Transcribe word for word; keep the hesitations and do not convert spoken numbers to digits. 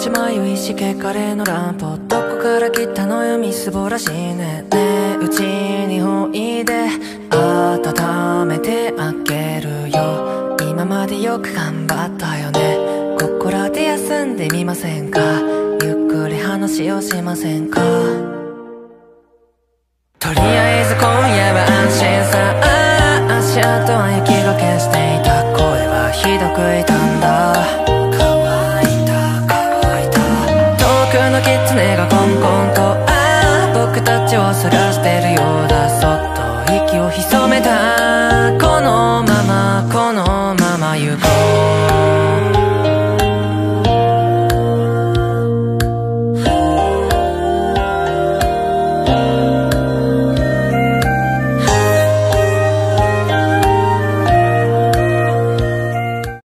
ち迷いしけカレーのランプどこから来たのよみすぼらしいね。ねえうちにおいで温めてあげるよ。今までよく頑張ったよね。ここらで休んでみませんか。ゆっくり話をしませんか。とりあえず今夜は安心さ。足跡は雪がけしていた。声はひどく痛んだ。乾いた乾いた。遠くの狐がコンコンとああ僕たちを探してるようだ。そっと息を潜め